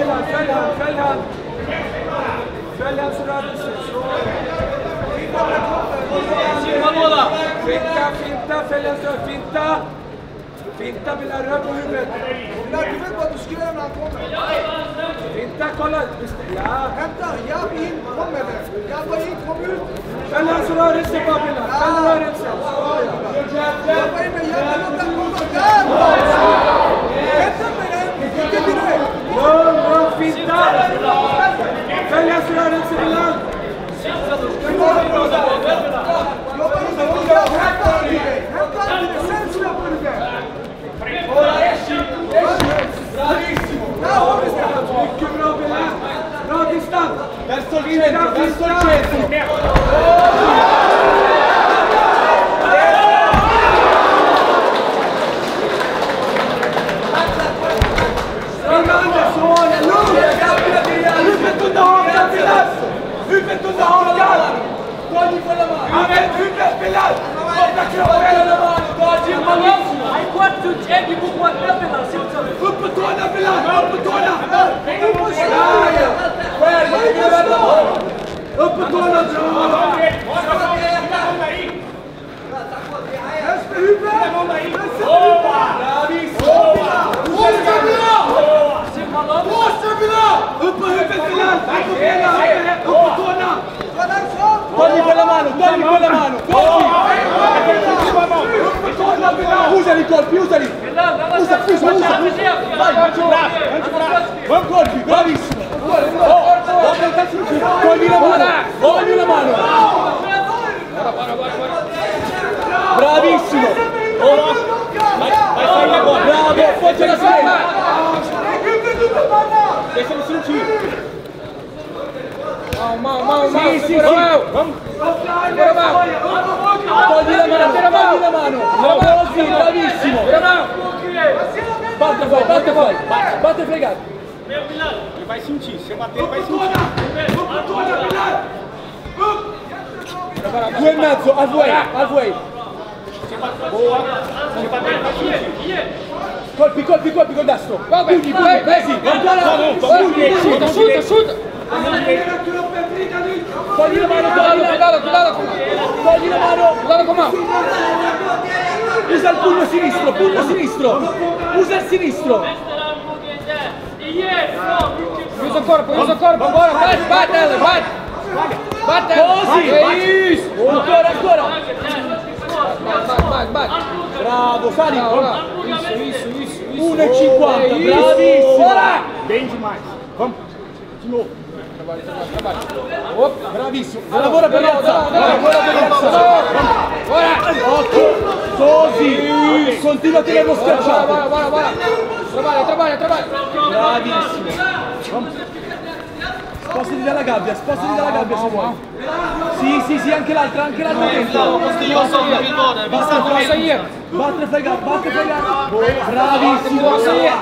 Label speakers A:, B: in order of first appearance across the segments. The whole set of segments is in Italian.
A: Finta بالقرب وهبط. لا كيف بدو مشكلة مع كومة. Finta kolla. Ja. Hämta, jag in, kom med det. Jag var in, kom ut. Fällhandsrörelse Babila. Fällrörelse. Jag var in med hjärtan och den kommer där. Hämta med den. Inte direkt. Lugn, finta. Fällhandsrörelse Bilal. Verso il centro, verso il centro!
B: Hai 4 geni cu quattro pe la simță.
A: Uppåtårna Bilal! Uppåtårna! Uppåtårna! Togli quella mano, togli quella mano! Usali i colpi, usali! Usa! Vai, buon colpi, bravissimo! Togli la mano! Bravissimo! Bravo, appoggia la schiena! Lasciamo sul giro! Sì! Togli la mano! Così, bravissimo! Batte fregato!
C: Ele vai sentir, se eu bater ele vai sentir.
A: 2 e mezzo, halfway!
C: Boa! Se bater ele vai sentir.
A: Colpi col destro! Pugni, presi!
B: Chuta!
A: Togli la mano! Togli la mano!
B: Cuidado com a mão!
A: Usa il pugno sinistro! Usa il sinistro!
B: Usa o corpo, bora! Bate ela!
A: Così!
B: É isso!
A: Ancora!
B: Bate!
A: Bravo, sali!
B: Isso!
A: 1,50! Bravissimo!
C: Bem demais. Vamos. De novo.
B: Trabalha. Opa!
A: Bravissimo! Lavora per l'alza! Occhio! Così! Continua a tirare lo schiacciato!
B: Bora! Trabalha!
A: Bravissimo! Spostati dalla gabbia se vuoi! Sì, anche l'altra dentro!
B: Passa aí!
A: Batte fregato! Bravissimo!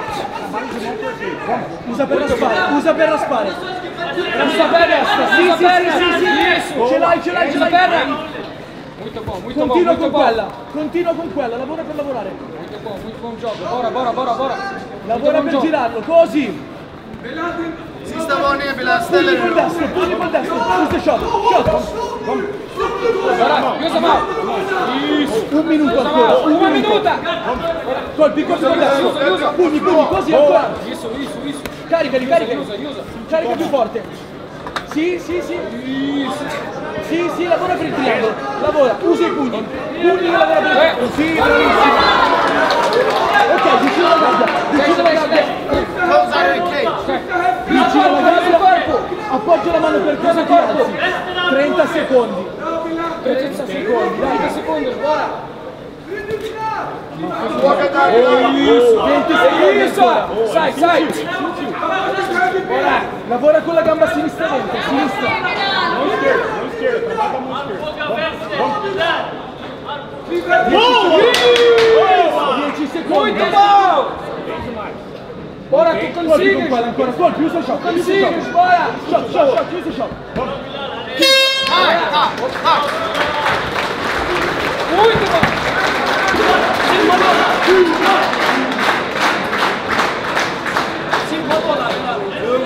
A: Usa per raspare! Usa per destra! Sì!
B: Isso!
A: Ce l'hai!
B: Muito bom!
A: Continua con quella, lavora per lavorare!
B: Muito bom jogo! Bora!
A: Lavora per girarlo, così!
D: Si sta buoni Bilal,
A: Pugni col destro! Usa shot!
B: Bora! Usa a mão!
A: Isso! 1 minuto ancora!
B: Uma minuta!
A: Colpi col destro! Pugni, così ancora!
B: Isso!
A: Caricali!
B: Usa!
A: Carica più forte! Sì! Sì, lavora per il triangolo! Lavora! Usa i pugni! Pugni che lavora per il triangolo! Sì, bravissimo! Ok, vicino alla gabbia!
D: Non usare il cage.
A: Vicino alla gabbia! Appoggia la mano per cosa ti alzi! 30 secondi!
B: 30 secondi, bora!
A: 20 secondi!
B: Isso! Sai!
A: Ora, lavora con la gamba sinistra dentro, sinistra!
C: Não esquerda, trabalha a mão esquerda.
A: Boa! 10 secondi!
B: Muito bom!
C: Bem demais.
B: Bora, tu
A: Colpi con
B: consegues!
A: quella ancora, colpi, usa shot!
B: Consegues, bora!
A: Shot, usa shot!
B: Muito bom! Sim, vamos lá,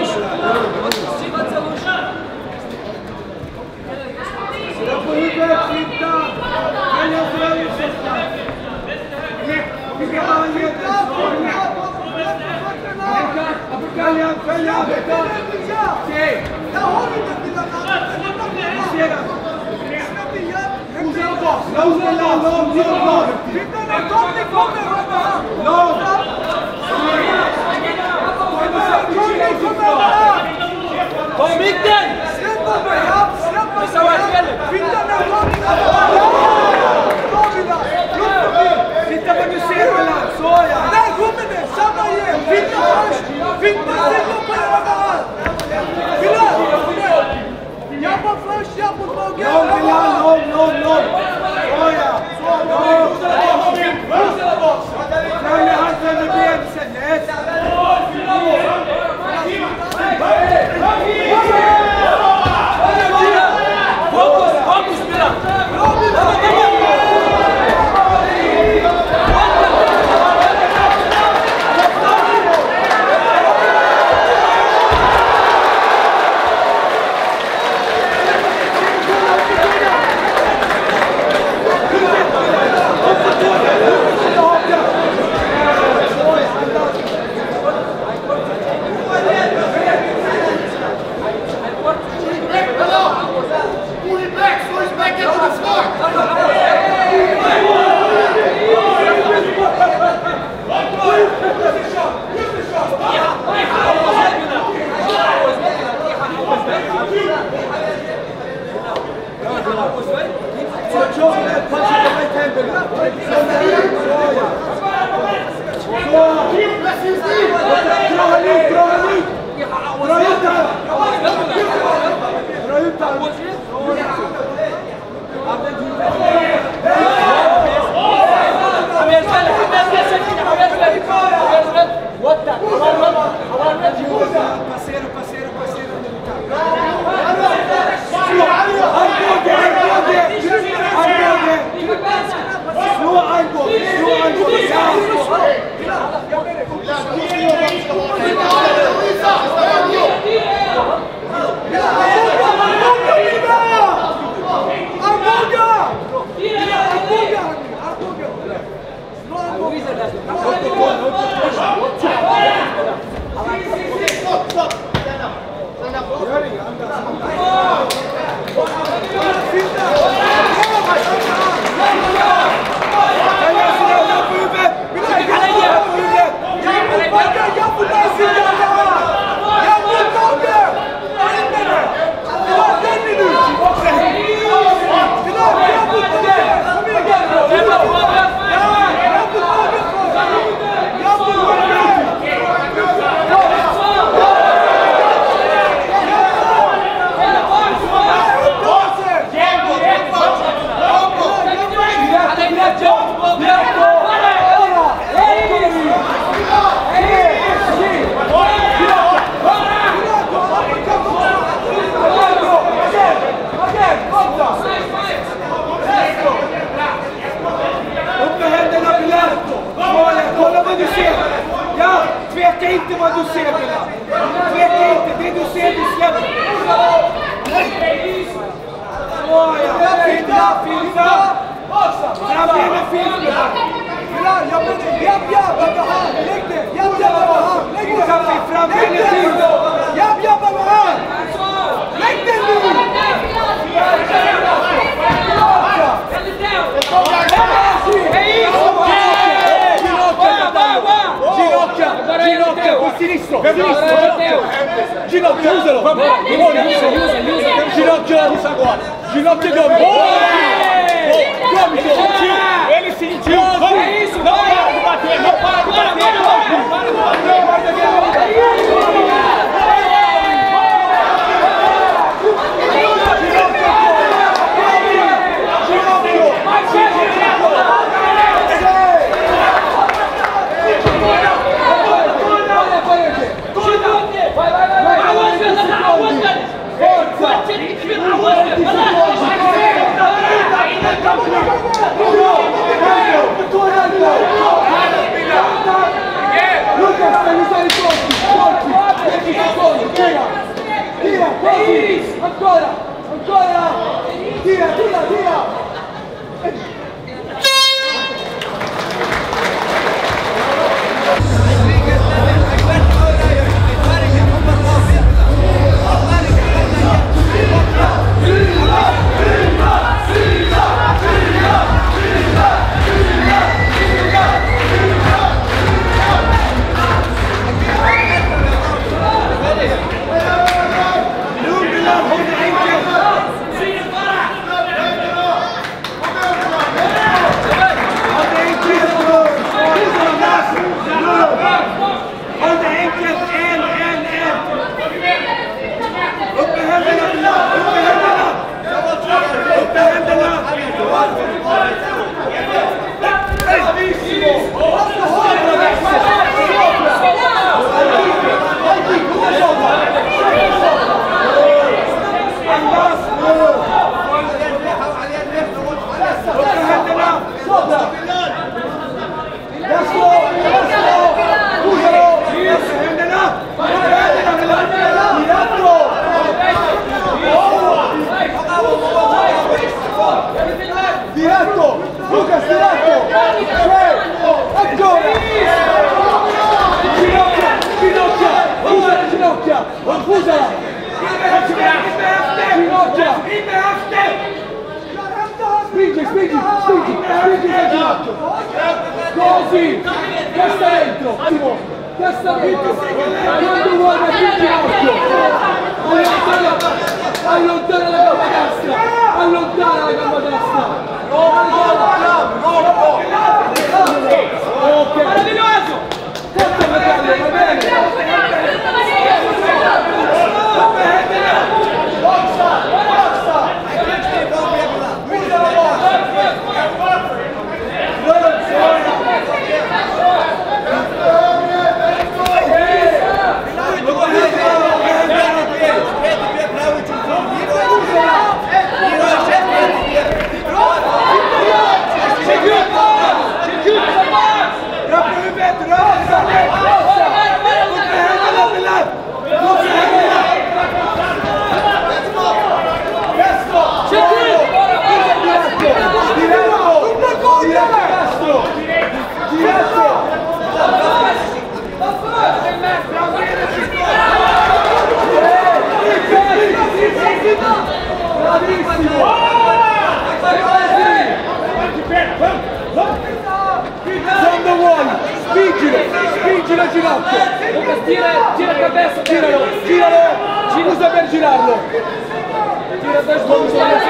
A: Diretto! Lucas, diretto! Ancora! Ginocchia! Confusala! Ginocchia! Spingi sul ginocchio! Così! Testa dentro! Testa dentro! Quando vuoi metti il ginocchio! Allontana la gamba destra! Allontana la gamba destra! Ok! Meraviglioso! Forza fratello, va bene! Quando vuoi, spingilo al ginocchio.
B: Gira la cabeza,
A: Giralo, usa per girarlo. Gira a destra, usa per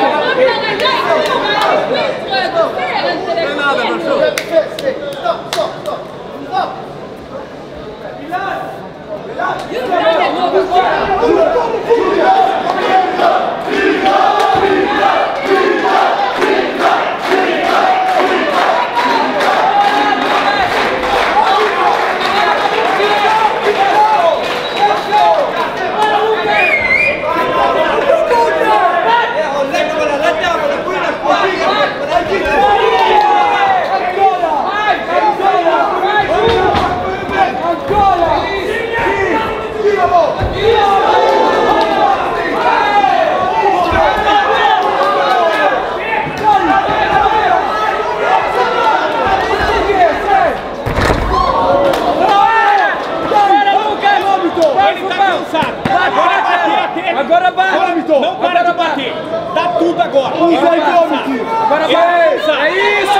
B: Agora bate!
C: Não para de bater! Dá tudo agora!
A: Usa i gomiti!
B: Agora vai! É isso!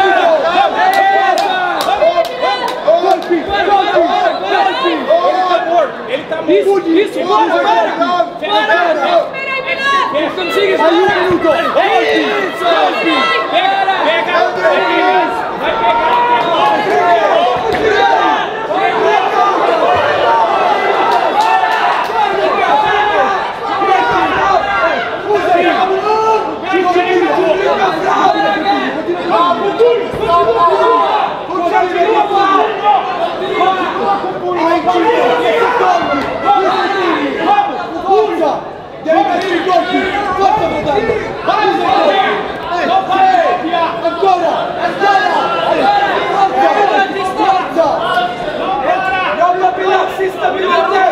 A: Colpi!
C: Ele tá morto!
B: Isso! Para! Consiga!
A: Hai un minuto!
B: Isso!
C: Pega! Vai pegar!
A: Devi mettere i colpi! Forza fratello! Ancora! Forza! Roba Pilazzi, stabilizzare!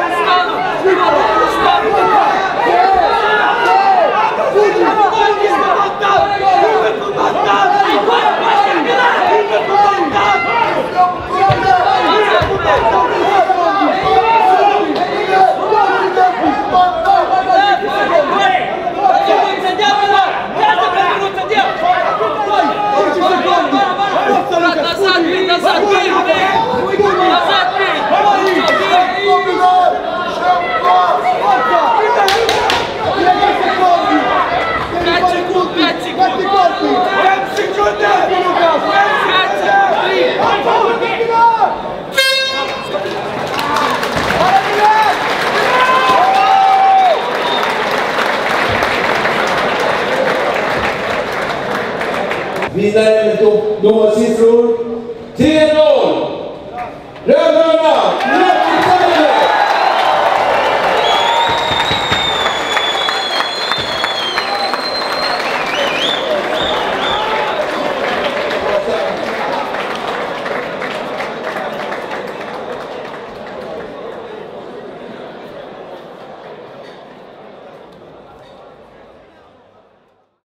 E: Vi är där med nummer 10.